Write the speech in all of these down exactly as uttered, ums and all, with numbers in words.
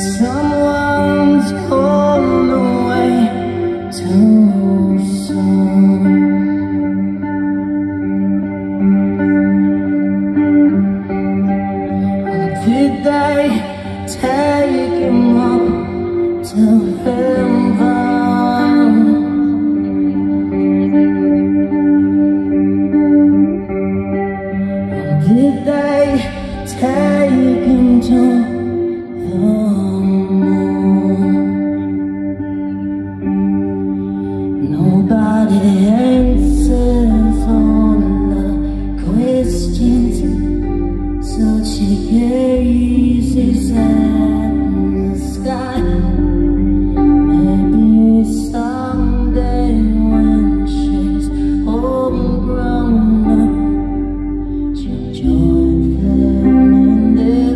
Someone's gone away too soon. Did they take him up to heaven? Did they take him to the moon? Nobody answers all the questions, so she gazes at the sky. Maybe someday when she's all grown up, she'll join them in their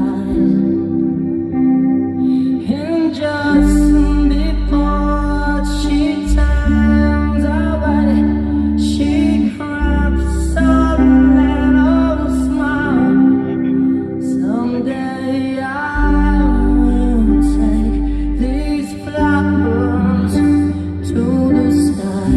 lives. And just before she turns away, she crafts a little smile. Someday I will take these flowers to the sky.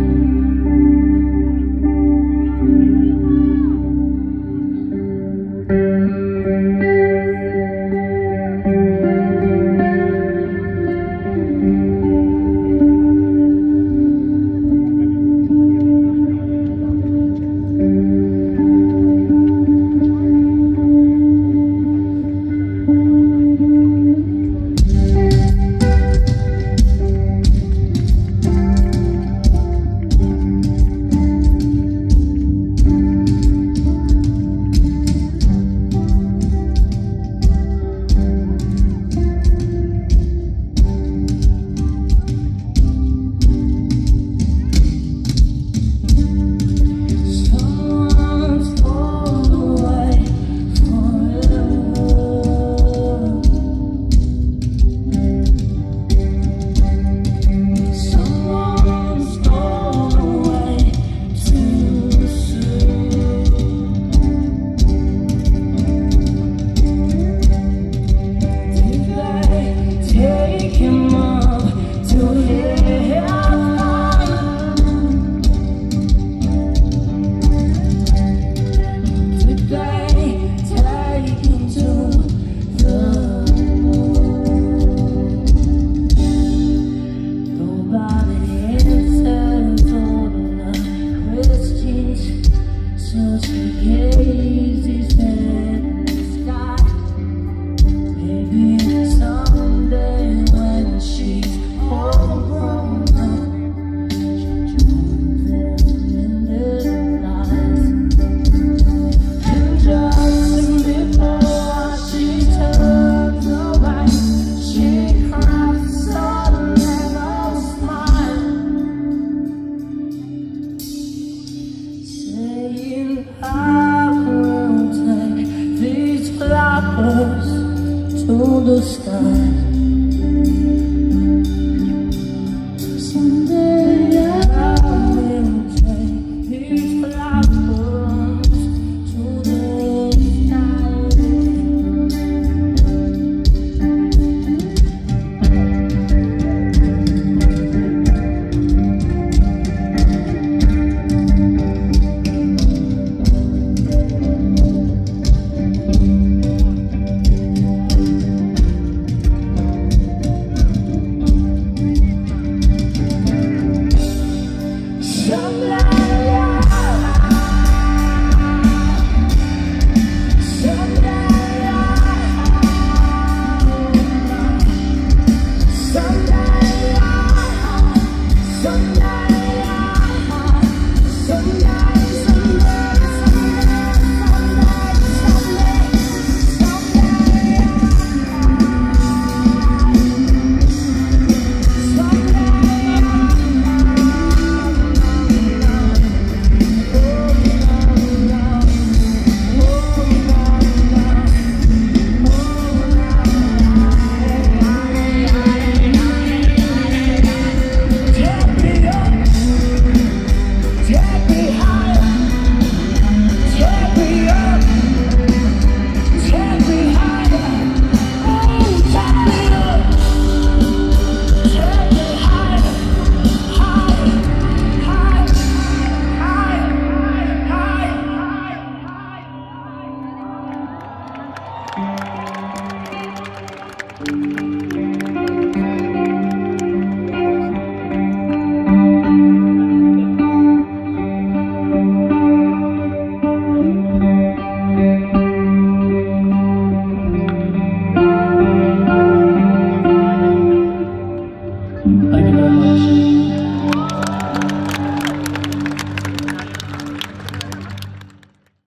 To the sky. Someday I will take these flowers to the sky.